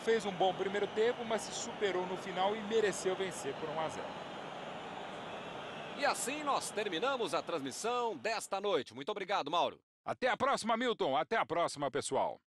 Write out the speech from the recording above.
fez um bom primeiro tempo, mas se superou no final e mereceu vencer por 1-0. E assim nós terminamos a transmissão desta noite. Muito obrigado, Mauro. Até a próxima, Milton. Até a próxima, pessoal.